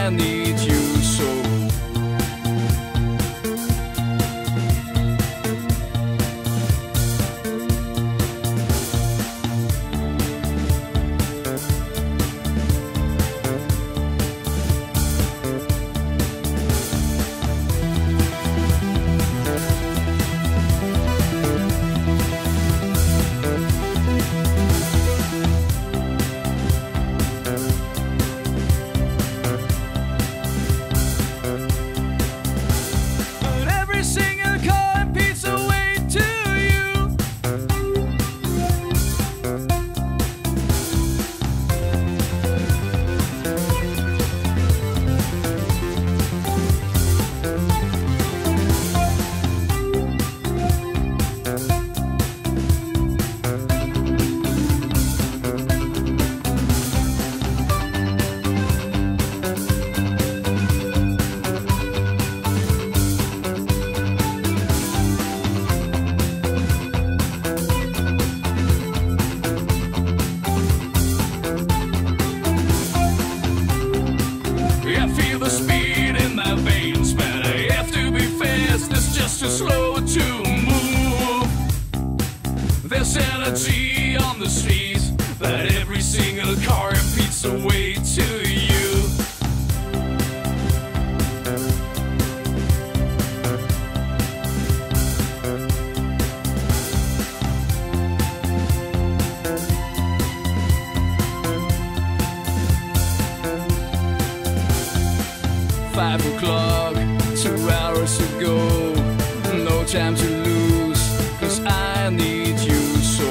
I need you so. I feel the speed in my veins, but I have to be fast. It's just too slow to move. There's energy on the streets, but every single car impedes the way to you. Five o'clock, 2 hours ago. No time to lose, 'cause I need you so.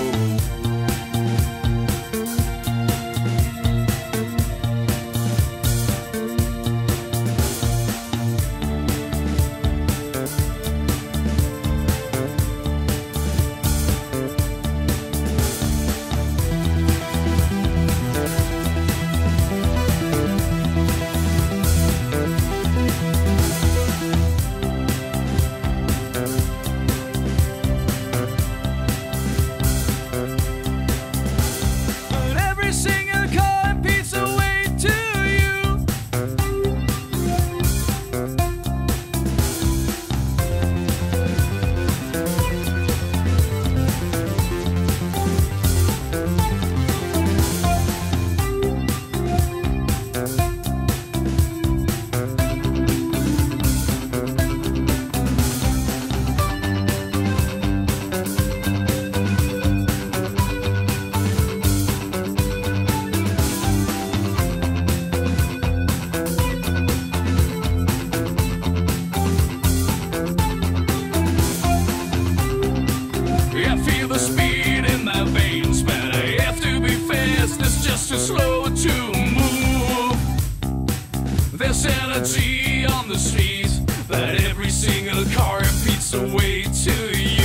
I feel the speed in my veins, but I have to be fast. It's just too slow to move. There's energy on the streets, but every single car impedes the way to you.